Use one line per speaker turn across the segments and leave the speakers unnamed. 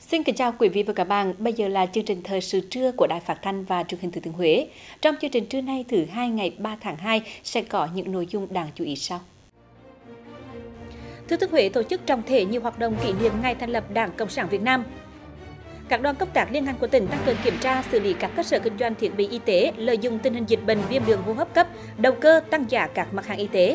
Xin kính chào quý vị và các bạn. Bây giờ là chương trình thời sự trưa của Đài Phát thanh và Truyền hình Thừa Thiên Huế. Trong chương trình trưa nay thứ hai ngày 3 tháng 2 sẽ có những nội dung đáng chú ý sau. Thừa Thiên Huế tổ chức trọng thể nhiều hoạt động kỷ niệm ngày thành lập Đảng Cộng sản Việt Nam. Các đoàn công tác liên ngành của tỉnh tăng cường kiểm tra, xử lý các cơ sở kinh doanh thiết bị y tế lợi dụng tình hình dịch bệnh viêm đường hô hấp cấp, đầu cơ tăng giá các mặt hàng y tế.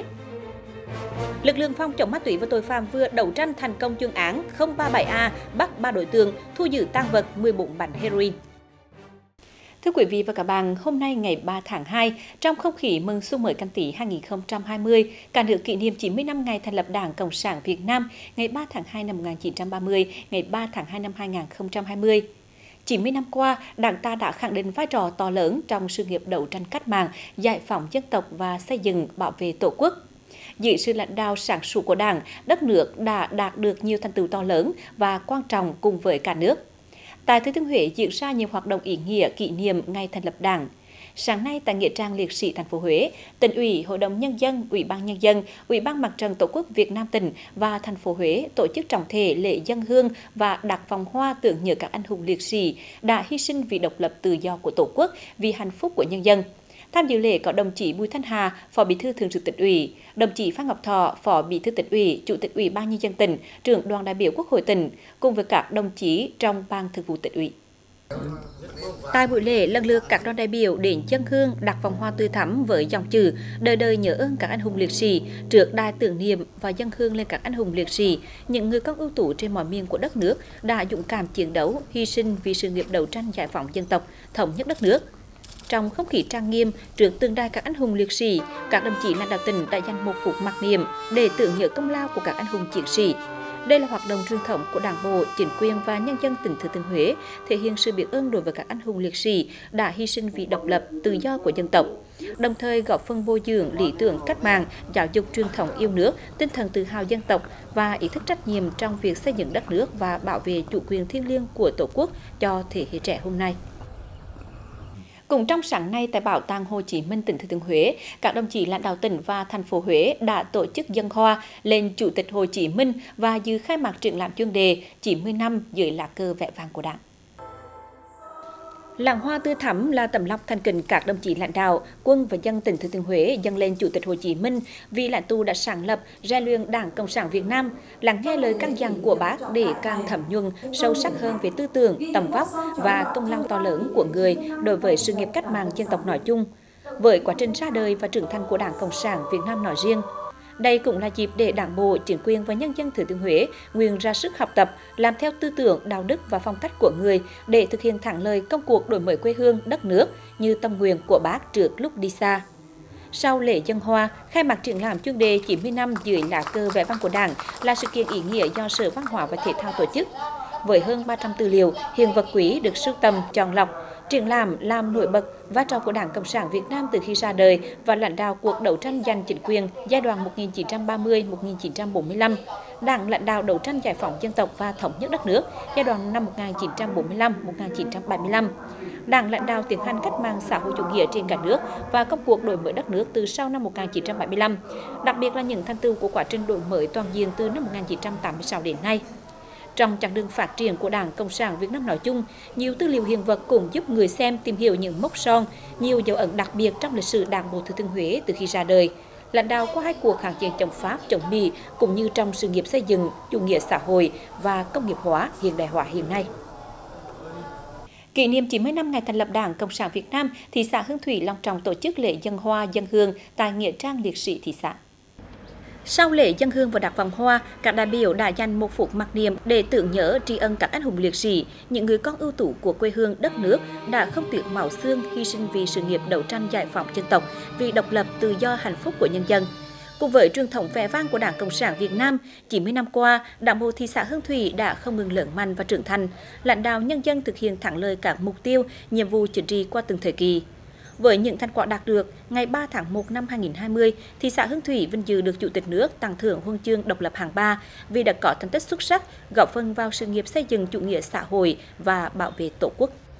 Lực lượng phòng chống ma túy và tội phạm vừa đấu tranh thành công chuyên án 037A, bắt 3 đối tượng, thu giữ tang vật 14 bánh heroin. Thưa quý vị và các bạn, hôm nay ngày 3 tháng 2, trong không khí mừng xuân mới Canh Tý 2020, cả nước kỷ niệm 90 năm ngày thành lập Đảng Cộng sản Việt Nam, ngày 3 tháng 2 năm 1930, ngày 3 tháng 2 năm 2020. 90 năm qua, Đảng ta đã khẳng định vai trò to lớn trong sự nghiệp đấu tranh cách mạng, giải phóng dân tộc và xây dựng bảo vệ Tổ quốc. Dưới sự lãnh đạo sáng suốt của Đảng, đất nước đã đạt được nhiều thành tựu to lớn và quan trọng cùng với cả nước. Tại Thừa Thiên Huế diễn ra nhiều hoạt động ý nghĩa kỷ niệm ngày thành lập Đảng. Sáng nay tại nghĩa trang liệt sĩ thành phố Huế, Tỉnh ủy, Hội đồng Nhân dân, Ủy ban Nhân dân, Ủy ban Mặt trận Tổ quốc Việt Nam tỉnh và thành phố Huế tổ chức trọng thể lễ dâng hương và đặt vòng hoa tưởng nhớ các anh hùng liệt sĩ đã hy sinh vì độc lập tự do của Tổ quốc, vì hạnh phúc của nhân dân. Tham dự lễ có đồng chí Bùi Thanh Hà, Phó Bí thư Thường trực Tỉnh ủy, đồng chí Phan Ngọc Thọ, Phó Bí thư Tỉnh ủy, Chủ tịch Ủy ban Nhân dân tỉnh, trưởng đoàn đại biểu Quốc hội tỉnh, cùng với các đồng chí trong Ban Thường vụ Tỉnh ủy. Tại buổi lễ, lần lượt các đoàn đại biểu đến dâng hương đặt vòng hoa tươi thắm với dòng chữ đời đời nhớ ơn các anh hùng liệt sĩ trước đài tưởng niệm và dâng hương lên các anh hùng liệt sĩ, những người con ưu tú trên mọi miền của đất nước đã dũng cảm chiến đấu, hy sinh vì sự nghiệp đấu tranh giải phóng dân tộc, thống nhất đất nước. Trong không khí trang nghiêm, trước tượng đài các anh hùng liệt sĩ, các đồng chí lãnh đạo tỉnh đã dành 1 phút mặc niệm để tưởng nhớ công lao của các anh hùng chiến sĩ. Đây là hoạt động truyền thống của Đảng bộ, chính quyền và nhân dân tỉnh Thừa Thiên Huế, thể hiện sự biết ơn đối với các anh hùng liệt sĩ đã hy sinh vì độc lập, tự do của dân tộc, đồng thời góp phần bồi dưỡng lý tưởng cách mạng, giáo dục truyền thống yêu nước, tinh thần tự hào dân tộc và ý thức trách nhiệm trong việc xây dựng đất nước và bảo vệ chủ quyền thiêng liêng của Tổ quốc cho thế hệ trẻ hôm nay. Cũng trong sáng nay tại Bảo tàng Hồ Chí Minh tỉnh Thừa Thiên Huế, các đồng chí lãnh đạo tỉnh và thành phố Huế đã tổ chức dâng hoa lên Chủ tịch Hồ Chí Minh và dự khai mạc triển lãm chuyên đề 90 năm dưới lá cờ vẻ vang của Đảng. Làng hoa tươi thắm là tấm lòng thành kính các đồng chí lãnh đạo, quân và dân tỉnh Thừa Thiên Huế dâng lên Chủ tịch Hồ Chí Minh vì lãnh tụ đã sáng lập, rèn luyện Đảng Cộng sản Việt Nam, lắng nghe lời căn dặn của Bác để càng thấm nhuần sâu sắc hơn về tư tưởng, tầm vóc và công lao to lớn của người đối với sự nghiệp cách mạng dân tộc nói chung, với quá trình ra đời và trưởng thành của Đảng Cộng sản Việt Nam nói riêng. Đây cũng là dịp để Đảng bộ, chính quyền và nhân dân Thừa Thiên Huế nguyện ra sức học tập, làm theo tư tưởng, đạo đức và phong cách của người để thực hiện thắng lợi công cuộc đổi mới quê hương, đất nước như tâm nguyện của Bác trước lúc đi xa. Sau lễ dâng hoa, khai mạc triển lãm chuyên đề 90 năm dưới lá cờ vẻ vang của Đảng là sự kiện ý nghĩa do Sở Văn hóa và Thể thao tổ chức. Với hơn 300 tư liệu, hiện vật quý được sưu tầm, chọn lọc, triển lãm làm nổi bật vai trò của Đảng Cộng sản Việt Nam từ khi ra đời và lãnh đạo cuộc đấu tranh giành chính quyền giai đoạn 1930-1945, Đảng lãnh đạo đấu tranh giải phóng dân tộc và thống nhất đất nước giai đoạn năm 1945-1975, Đảng lãnh đạo tiến hành cách mạng xã hội chủ nghĩa trên cả nước và công cuộc đổi mới đất nước từ sau năm 1975, đặc biệt là những thành tựu của quá trình đổi mới toàn diện từ năm 1986 đến nay. Trong chặng đường phát triển của Đảng Cộng sản Việt Nam nói chung, nhiều tư liệu hiện vật cũng giúp người xem tìm hiểu những mốc son, nhiều dấu ấn đặc biệt trong lịch sử Đảng bộ Thừa Thiên Huế từ khi ra đời, lãnh đạo qua 2 cuộc kháng chiến chống Pháp, chống Mỹ, cũng như trong sự nghiệp xây dựng, chủ nghĩa xã hội và công nghiệp hóa, hiện đại hóa hiện nay. Kỷ niệm 90 năm ngày thành lập Đảng Cộng sản Việt Nam, thị xã Hương Thủy long trọng tổ chức lễ dâng hoa dâng hương tại nghĩa trang liệt sĩ thị xã. Sau lễ dâng hương và đặt vòng hoa, các đại biểu đã dành 1 phút mặc niệm để tưởng nhớ tri ân các anh hùng liệt sĩ, những người con ưu tú của quê hương đất nước đã không tiếc máu xương hy sinh vì sự nghiệp đấu tranh giải phóng dân tộc, vì độc lập tự do hạnh phúc của nhân dân. Cùng với truyền thống vẻ vang của Đảng Cộng sản Việt Nam, 90 năm qua, Đảng bộ thị xã Hương Thủy đã không ngừng lớn mạnh và trưởng thành, lãnh đạo nhân dân thực hiện thắng lợi các mục tiêu, nhiệm vụ chính trị qua từng thời kỳ. Với những thành quả đạt được, ngày 3 tháng 1 năm 2020, thị xã Hương Thủy vinh dự được Chủ tịch nước tặng thưởng huân chương độc lập hạng 3 vì đã có thành tích xuất sắc, góp phần vào sự nghiệp xây dựng chủ nghĩa xã hội và bảo vệ Tổ quốc.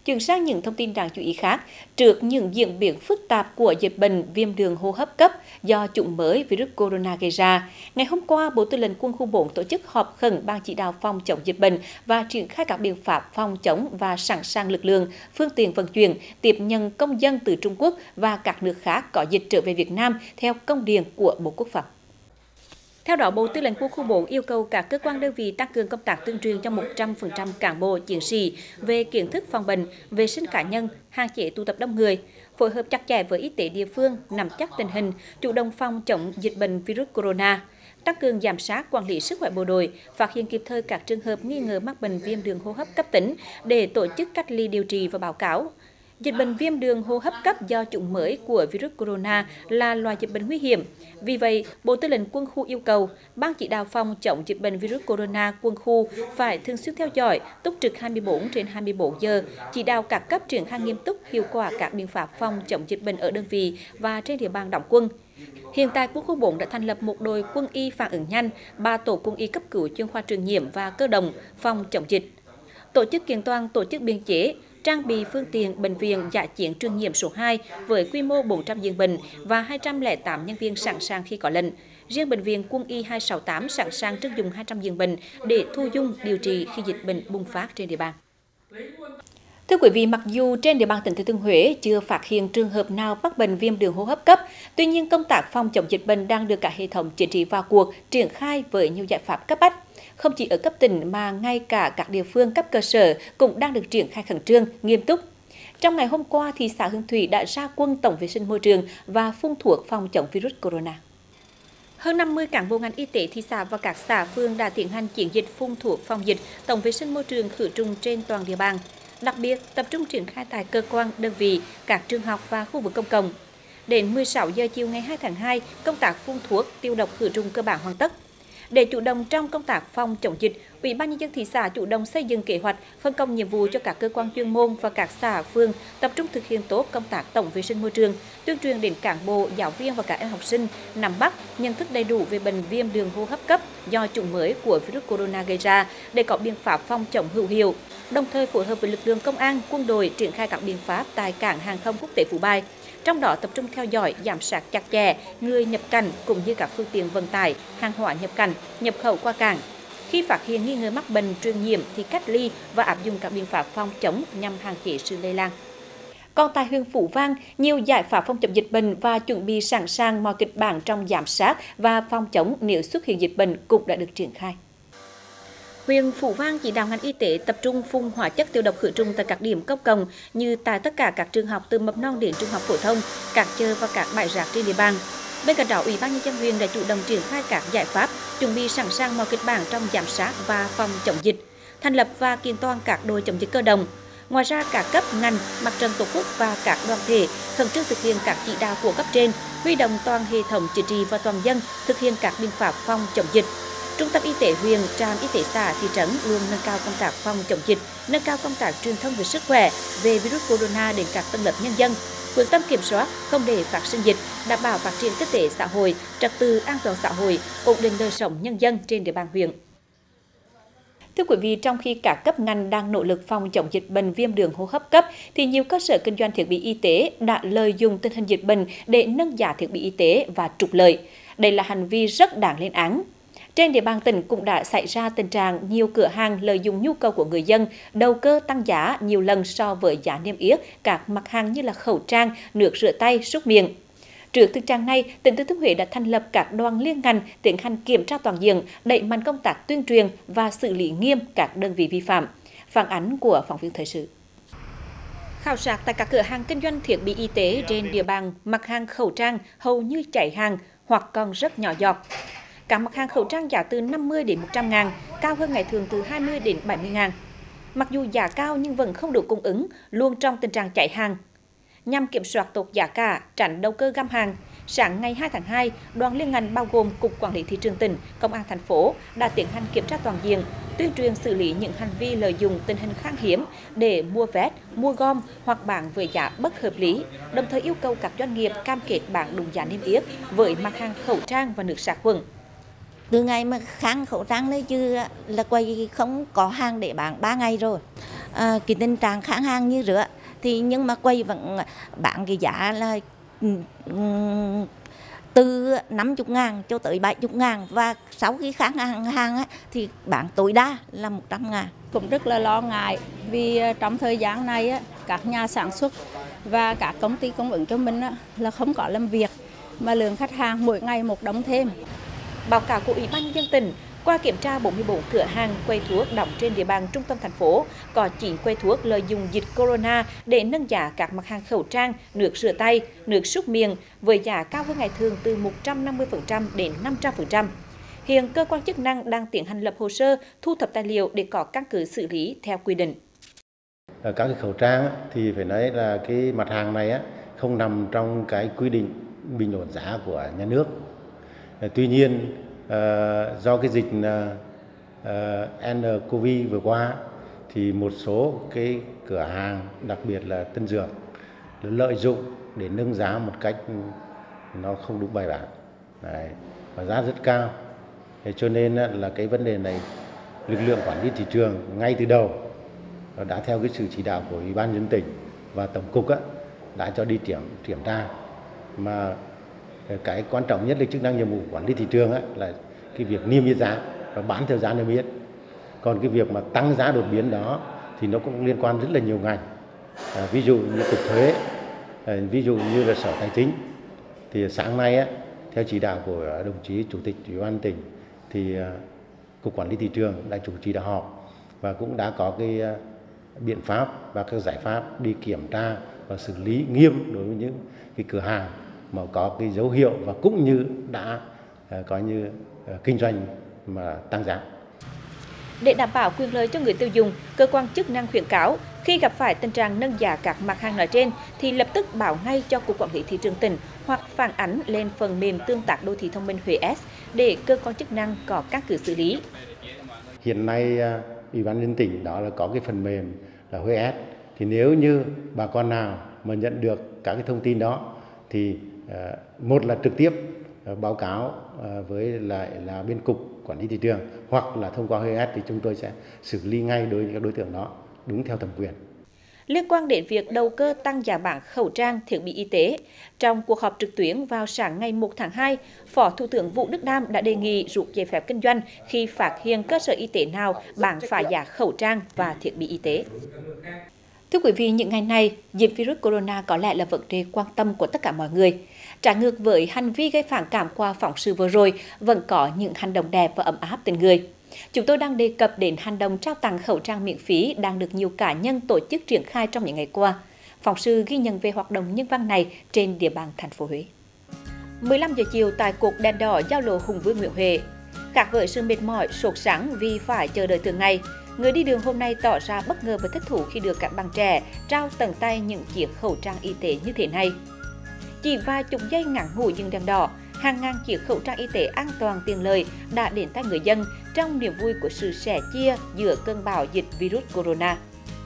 Chuyển sang những thông tin đáng chú ý khác, trước những diễn biến phức tạp của dịch bệnh viêm đường hô hấp cấp do chủng mới virus corona gây ra, ngày hôm qua, Bộ Tư lệnh Quân khu 4 tổ chức họp khẩn Ban chỉ đạo phòng chống dịch bệnh và triển khai các biện pháp phòng chống và sẵn sàng lực lượng, phương tiện vận chuyển, tiếp nhận công dân từ Trung Quốc và các nước khác có dịch trở về Việt Nam theo công điện của Bộ Quốc phòng. Theo đó, Bộ Tư lệnh Quân khu 4 yêu cầu các cơ quan đơn vị tăng cường công tác tuyên truyền cho 100% cán bộ chiến sĩ về kiến thức phòng bệnh, vệ sinh cá nhân, hạn chế tụ tập đông người, phối hợp chặt chẽ với y tế địa phương, nắm chắc tình hình, chủ động phòng chống dịch bệnh virus corona, tăng cường giám sát quản lý sức khỏe bộ đội, phát hiện kịp thời các trường hợp nghi ngờ mắc bệnh viêm đường hô hấp cấp tính để tổ chức cách ly điều trị và báo cáo. Dịch bệnh viêm đường hô hấp cấp do chủng mới của virus corona là loại dịch bệnh nguy hiểm. Vì vậy, Bộ Tư lệnh Quân khu yêu cầu Ban chỉ đạo phòng chống dịch bệnh virus corona quân khu phải thường xuyên theo dõi, túc trực 24/24 giờ, chỉ đạo các cấp triển khai nghiêm túc hiệu quả các biện pháp phòng chống dịch bệnh ở đơn vị và trên địa bàn đóng quân. Hiện tại, Quân khu 4 đã thành lập một đội quân y phản ứng nhanh, 3 tổ quân y cấp cứu chuyên khoa truyền nhiễm và cơ động phòng chống dịch. Tổ chức kiện toàn tổ chức biên chế, trang bị phương tiện bệnh viện dã chiến truyền nhiễm số 2 với quy mô 400 giường bệnh và 208 nhân viên sẵn sàng khi có lệnh. Riêng bệnh viện Quân y 268 sẵn sàng trưng dụng 200 giường bệnh để thu dung điều trị khi dịch bệnh bùng phát trên địa bàn. Thưa quý vị, mặc dù trên địa bàn tỉnh Thừa Thiên Huế chưa phát hiện trường hợp nào mắc bệnh viêm đường hô hấp cấp, tuy nhiên công tác phòng chống dịch bệnh đang được cả hệ thống chính trị vào cuộc triển khai với nhiều giải pháp cấp bách. Không chỉ ở cấp tỉnh mà ngay cả các địa phương cấp cơ sở cũng đang được triển khai khẩn trương, nghiêm túc. Trong ngày hôm qua, thị xã Hương Thủy đã ra quân tổng vệ sinh môi trường và phun thuốc phòng chống virus corona. Hơn 50 cán bộ ngành y tế thị xã và các xã phường đã tiến hành chiến dịch phun thuốc phòng dịch, tổng vệ sinh môi trường khử trùng trên toàn địa bàn. Đặc biệt, tập trung triển khai tại cơ quan, đơn vị, các trường học và khu vực công cộng. Đến 16 giờ chiều ngày 2 tháng 2, công tác phun thuốc, tiêu độc khử trùng cơ bản hoàn tất. Để chủ động trong công tác phòng chống dịch, Ủy ban nhân dân thị xã chủ động xây dựng kế hoạch, phân công nhiệm vụ cho các cơ quan chuyên môn và các xã phường tập trung thực hiện tốt công tác tổng vệ sinh môi trường, tuyên truyền đến cán bộ, giáo viên và các em học sinh nắm bắt, nhận thức đầy đủ về bệnh viêm đường hô hấp cấp do chủng mới của virus corona gây ra để có biện pháp phòng chống hữu hiệu. Đồng thời phối hợp với lực lượng công an, quân đội triển khai các biện pháp tại cảng hàng không quốc tế Phú Bài. Trong đó tập trung theo dõi, giám sát chặt chẽ người nhập cảnh cũng như các phương tiện vận tải, hàng hóa nhập cảnh, nhập khẩu qua cảng. Khi phát hiện nghi ngờ mắc bệnh truyền nhiễm thì cách ly và áp dụng các biện pháp phòng chống nhằm hạn chế sự lây lan. Còn tại huyện Phú Vang, nhiều giải pháp phòng chống dịch bệnh và chuẩn bị sẵn sàng mọi kịch bản trong giám sát và phòng chống nếu xuất hiện dịch bệnh cũng đã được triển khai. Huyện Phú Vang chỉ đạo ngành y tế tập trung phun hóa chất tiêu độc khử trùng tại các điểm công cộng như tại tất cả các trường học từ mầm non đến trung học phổ thông, các chợ và các bãi rác trên địa bàn. Bên cạnh đó, Ủy ban nhân dân huyện đã chủ động triển khai các giải pháp chuẩn bị sẵn sàng mọi kịch bản trong giám sát và phòng chống dịch, thành lập và kiện toàn các đội chống dịch cơ động. Ngoài ra, các cấp ngành, mặt trận tổ quốc và các đoàn thể khẩn trương thực hiện các chỉ đạo của cấp trên, huy động toàn hệ thống chính trị và toàn dân thực hiện các biện pháp phòng chống dịch. Trung tâm y tế huyện, trạm y tế xã, thị trấn luôn nâng cao công tác phòng chống dịch, nâng cao công tác truyền thông về sức khỏe, về virus corona đến các tầng lớp nhân dân, quyết tâm kiểm soát không để phát sinh dịch, đảm bảo phát triển kinh tế xã hội, trật tự an toàn xã hội, ổn định đời sống nhân dân trên địa bàn huyện. Thưa quý vị, trong khi các cấp ngành đang nỗ lực phòng chống dịch bệnh viêm đường hô hấp cấp, thì nhiều cơ sở kinh doanh thiết bị y tế đã lợi dụng tình hình dịch bệnh để nâng giá thiết bị y tế và trục lợi. Đây là hành vi rất đáng lên án. Trên địa bàn tỉnh cũng đã xảy ra tình trạng nhiều cửa hàng lợi dụng nhu cầu của người dân đầu cơ tăng giá nhiều lần so với giá niêm yết các mặt hàng như là khẩu trang, nước rửa tay, súc miệng. Trước thực trạng này, tỉnh Thừa Thiên Huế đã thành lập các đoàn liên ngành tiến hành kiểm tra toàn diện, đẩy mạnh công tác tuyên truyền và xử lý nghiêm các đơn vị vi phạm. Phản ánh của phóng viên thời sự. Khảo sát tại các cửa hàng kinh doanh thiết bị y tế trên địa bàn, mặt hàng khẩu trang hầu như cháy hàng hoặc còn rất nhỏ giọt. Các mặt hàng khẩu trang giá từ 50 đến 100 ngàn, cao hơn ngày thường từ 20 đến 70 ngàn. Mặc dù giá cao nhưng vẫn không đủ cung ứng, luôn trong tình trạng cháy hàng. Nhằm kiểm soát tốt giá cả, tránh đầu cơ găm hàng, sáng ngày 2 tháng 2, đoàn liên ngành bao gồm Cục Quản lý Thị trường tỉnh, Công an thành phố đã tiến hành kiểm tra toàn diện, tuyên truyền xử lý những hành vi lợi dụng tình hình khan hiếm để mua vét, mua gom hoặc bán với giá bất hợp lý, đồng thời yêu cầu các doanh nghiệp cam kết bán đúng giá niêm yết với mặt hàng khẩu trang và nước sát khuẩn.
Từ ngày mà khang khẩu trang lấy chứ là quầy không có hàng để bán 3 ngày rồi. cái tình trạng kháng hàng như rứa, thì nhưng mà quầy vẫn bán cái giá là từ 50.000 cho tới 70.000, và sau khi kháng hàng thì bán tối đa là 100.000.
Cũng rất là lo ngại vì trong thời gian này các nhà sản xuất và các công ty cung ứng cho mình là không có làm việc, mà lượng khách hàng mỗi ngày một đóng thêm.
Báo cáo của Ủy ban nhân dân tỉnh, qua kiểm tra 44 cửa hàng quầy thuốc đóng trên địa bàn trung tâm thành phố, có 9 quầy thuốc lợi dụng dịch corona để nâng giá các mặt hàng khẩu trang, nước rửa tay, nước súc miệng với giá cao hơn ngày thường từ 150% đến 500%. Hiện cơ quan chức năng đang tiến hành lập hồ sơ, thu thập tài liệu để có căn cứ xử lý theo quy định.
Các cái khẩu trang thì phải nói là cái mặt hàng này không nằm trong cái quy định bình ổn giá của nhà nước. Tuy nhiên do cái dịch nCoV vừa qua thì một số cái cửa hàng, đặc biệt là Tân Dược, lợi dụng để nâng giá một cách nó không đúng bài bản. Đấy, và giá rất cao. Thế cho nên là cái vấn đề này lực lượng quản lý thị trường ngay từ đầu đã theo cái sự chỉ đạo của Ủy ban nhân dân tỉnh và Tổng cục đã cho đi kiểm tra. Mà cái quan trọng nhất là chức năng nhiệm vụ quản lý thị trường là cái việc niêm yết giá và bán theo giá niêm yết. Còn cái việc mà tăng giá đột biến đó thì nó cũng liên quan rất là nhiều ngành. Ví dụ như Cục Thuế, ví dụ như là Sở Tài chính. Thì sáng nay theo chỉ đạo của đồng chí Chủ tịch Ủy ban tỉnh thì Cục Quản lý Thị trường đã chủ trì đã họp và cũng đã có cái biện pháp và các giải pháp đi kiểm tra và xử lý nghiêm đối với những cái cửa hàng mà có cái dấu hiệu và cũng như đã có như kinh doanh mà tăng giá.
Để đảm bảo quyền lợi cho người tiêu dùng, cơ quan chức năng khuyến cáo khi gặp phải tình trạng nâng giá các mặt hàng nói trên thì lập tức báo ngay cho Cục Quản lý Thị trường tỉnh hoặc phản ánh lên phần mềm tương tác đô thị thông minh Huế S để cơ quan chức năng có căn cứ xử lý.
Hiện nay Ủy ban nhân dân tỉnh đó là có cái phần mềm là Huế S, thì nếu như bà con nào mà nhận được các cái thông tin đó thì một là trực tiếp báo cáo với lại là bên Cục Quản lý Thị trường, hoặc là thông qua Huế S thì chúng tôi sẽ xử lý ngay đối với các đối tượng đó đúng theo thẩm quyền.
Liên quan đến việc đầu cơ tăng giá bán khẩu trang, thiết bị y tế, trong cuộc họp trực tuyến vào sáng ngày 1 tháng 2, Phó Thủ tướng Vũ Đức Đam đã đề nghị rút giấy phép kinh doanh khi phát hiện cơ sở y tế nào bán phá giá khẩu trang và thiết bị y tế. Thưa quý vị, những ngày này, dịch virus corona có lẽ là vấn đề quan tâm của tất cả mọi người. Trái ngược với hành vi gây phản cảm qua phóng sự vừa rồi, vẫn có những hành động đẹp và ấm áp tình người. Chúng tôi đang đề cập đến hành động trao tặng khẩu trang miễn phí đang được nhiều cá nhân tổ chức triển khai trong những ngày qua. Phóng sự ghi nhận về hoạt động nhân văn này trên địa bàn thành phố Huế. 15 giờ chiều tại cột đèn đỏ giao lộ Hùng Vương Nguyễn Huệ. Khác với sự mệt mỏi, sốt sắng vì phải chờ đợi thường ngày, người đi đường hôm nay tỏ ra bất ngờ và thích thú khi được các bạn trẻ trao tận tay những chiếc khẩu trang y tế như thế này. Chỉ vài chục giây ngắn ngủi dừng đèn đỏ, hàng ngàn chiếc khẩu trang y tế an toàn tiện lợi đã đến tay người dân trong niềm vui của sự sẻ chia giữa cơn bão dịch virus corona.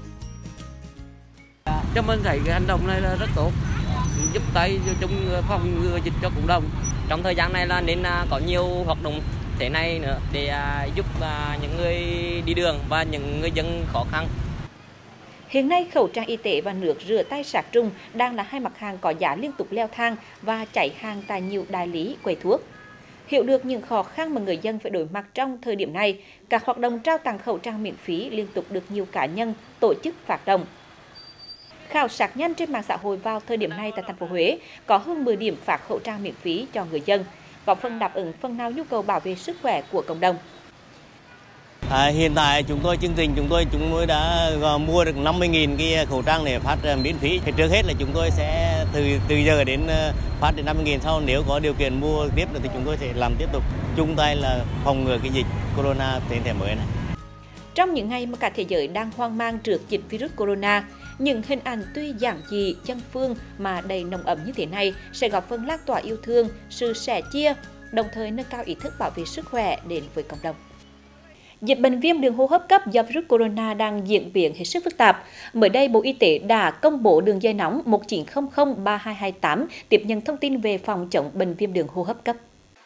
Cho mình thấy cái hành động này là rất tốt, giúp tay trong phòng ngừa dịch cho cộng đồng. Trong thời gian này là nên có nhiều hoạt động thế này nữa để giúp những người đi đường và những người dân khó khăn.
Hiện nay, khẩu trang y tế và nước rửa tay sát trùng đang là hai mặt hàng có giá liên tục leo thang và chạy hàng tại nhiều đại lý, quầy thuốc. Hiểu được những khó khăn mà người dân phải đối mặt trong thời điểm này, các hoạt động trao tặng khẩu trang miễn phí liên tục được nhiều cá nhân, tổ chức phát động. Khảo sát nhanh trên mạng xã hội vào thời điểm này tại thành phố Huế có hơn 10 điểm phát khẩu trang miễn phí cho người dân, góp phần đáp ứng phần nào nhu cầu bảo vệ sức khỏe của cộng đồng.
Hiện tại chương trình chúng tôi đã mua được 50.000 cái khẩu trang để phát miễn phí. Thì trước hết là chúng tôi sẽ từ giờ đến phát đến 50.000, sau nếu có điều kiện mua tiếp thì chúng tôi sẽ làm tiếp tục chung tay là phòng ngừa cái dịch corona thế hệ mới này.
Trong những ngày mà cả thế giới đang hoang mang trước dịch virus corona, những hình ảnh tuy giản dị, dân phương mà đầy nồng ấm như thế này sẽ góp phần lan tỏa yêu thương, sự sẻ chia, đồng thời nâng cao ý thức bảo vệ sức khỏe đến với cộng đồng. Dịch bệnh viêm đường hô hấp cấp do virus corona đang diễn biến hết sức phức tạp. Mới đây, Bộ Y tế đã công bố đường dây nóng 1900 3228 tiếp nhận thông tin về phòng chống bệnh viêm đường hô hấp cấp.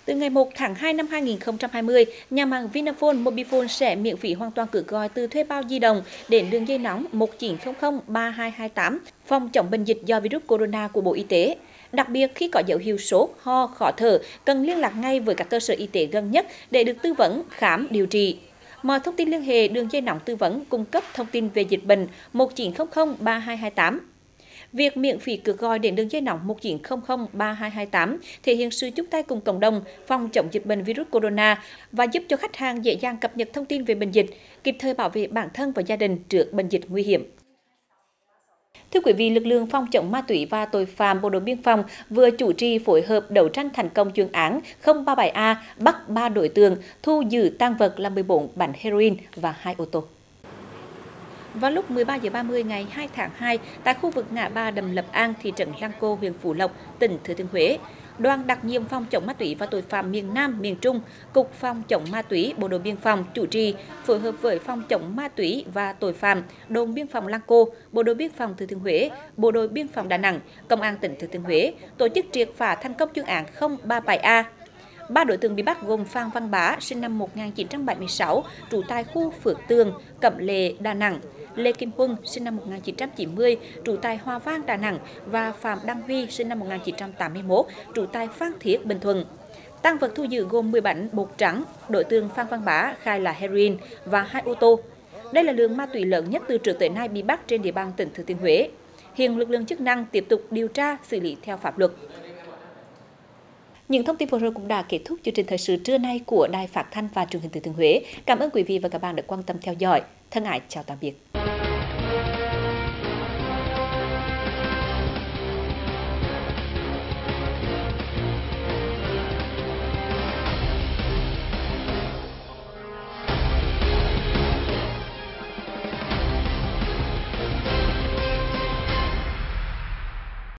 Từ ngày 1 tháng 2 năm 2020, nhà mạng Vinaphone, Mobifone sẽ miễn phí hoàn toàn cước gọi từ thuê bao di động đến đường dây nóng 1900 3228 phòng chống bệnh dịch do virus corona của Bộ Y tế. Đặc biệt, khi có dấu hiệu sốt, ho, khó thở, cần liên lạc ngay với các cơ sở y tế gần nhất để được tư vấn, khám, điều trị. Mọi thông tin liên hệ đường dây nóng tư vấn cung cấp thông tin về dịch bệnh 1900 3228. Việc miễn phí cước gọi đến đường dây nóng 1900 3228 thể hiện sự chung tay cùng cộng đồng phòng chống dịch bệnh virus corona và giúp cho khách hàng dễ dàng cập nhật thông tin về bệnh dịch, kịp thời bảo vệ bản thân và gia đình trước bệnh dịch nguy hiểm. Thưa quý vị, lực lượng phòng chống ma túy và tội phạm Bộ đội Biên phòng vừa chủ trì phối hợp đấu tranh thành công chuyên án 037A, bắt 3 đối tượng, thu giữ tang vật là 14 bánh heroin và 2 ô tô. Vào lúc 13 giờ 30 ngày 2 tháng 2, tại khu vực ngã ba đầm Lập An, thị trấn Lăng Cô, huyện Phú Lộc, tỉnh Thừa Thiên Huế, Đoàn đặc nhiệm phòng chống ma túy và tội phạm miền Nam, miền Trung, Cục phòng chống ma túy, Bộ đội Biên phòng chủ trì phối hợp với phòng chống ma túy và tội phạm, đồn biên phòng Lăng Cô, Bộ đội Biên phòng Thừa Thiên Huế, Bộ đội Biên phòng Đà Nẵng, Công an tỉnh Thừa Thiên Huế tổ chức triệt phá thành công chuyên án 037A. 3 đối tượng bị bắt gồm Phan Văn Bá, sinh năm 1976, trú tại khu Phước Tường, Cẩm Lệ, Đà Nẵng, Lê Kim Huân, sinh năm 1990, trú tại Hòa Vang, Đà Nẵng và Phạm Đăng Huy, sinh năm 1981, trú tại Phan Thiết, Bình Thuận. Tang vật thu giữ gồm 10 bánh bột trắng, đối tượng Phan Văn Bá khai là heroin và 2 ô tô. Đây là lượng ma túy lớn nhất từ trước tới nay bị bắt trên địa bàn tỉnh Thừa Thiên Huế. Hiện lực lượng chức năng tiếp tục điều tra, xử lý theo pháp luật. Những thông tin vừa rồi cũng đã kết thúc chương trình thời sự trưa nay của Đài Phát thanh và Truyền hình Thừa Thiên Huế. Cảm ơn quý vị và các bạn đã quan tâm theo dõi. Thân ái chào tạm biệt.